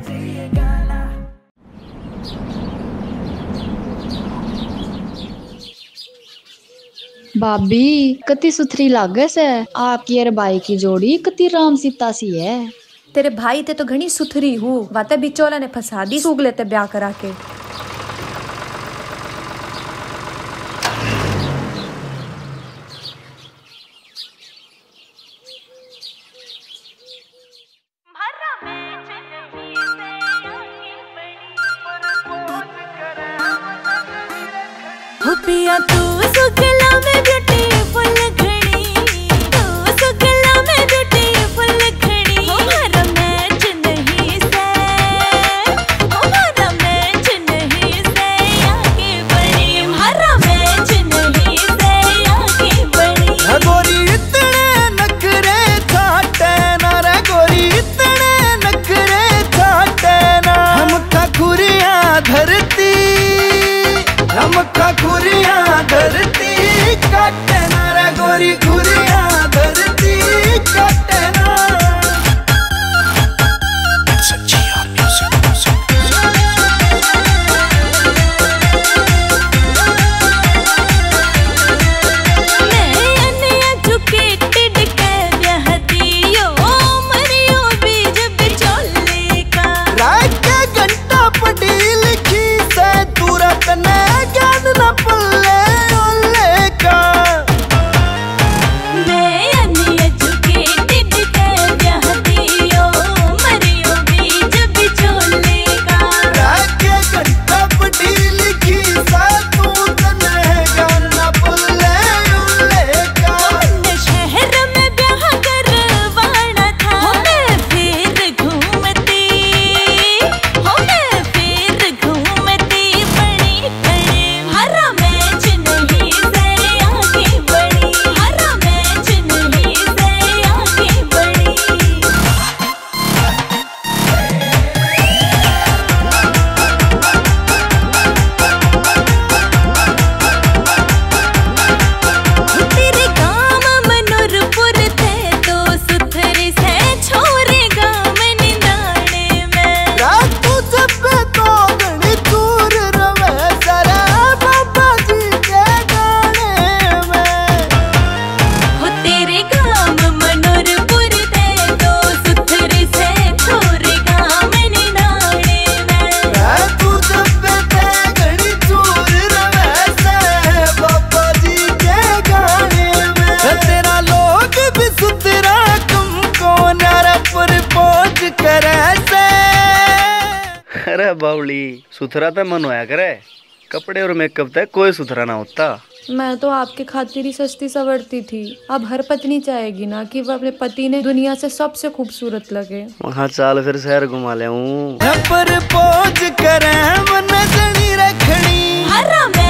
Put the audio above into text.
भाभी कति सुथरी लागे से आपकी और भाई की जोड़ी कति राम सीता सी है। तेरे भाई ते तो घनी सुथरी हूँ, वाते बिचौला ने फंसा दी सूग लेते ब्याह करा के। पिया तू सुगला में ब्यूटीफुल घड़ी, तू सुगला में ब्यूटीफुल घड़ी। हमारा मैच नहीं से, हमारा मैच नहीं से आगे बढ़ी, हमारा मैच नहीं से आगे बढ़ी। गोरी इतने नखरे छाटे ना रे, गोरी इतने नखरे छाटे ना। हमका खुरिया धरती, हमका खुरिया धरती काटे ना रे, गोरी खुरिया धरती काटे ना। अरे बावली सुथरा तो मन होया करे, कपड़े और मेकअप तक कोई सुथरा ना होता। मैं तो आपके खातिर ही सस्ती सवरती थी, अब हर पत्नी चाहेगी ना कि वह अपने पति ने दुनिया से सबसे खूबसूरत लगे। वहाँ चाल फिर शहर घुमा ले। पर पोज करे मन जनी रखनी।